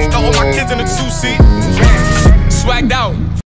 got all my kids in a two-seat. Swagged out,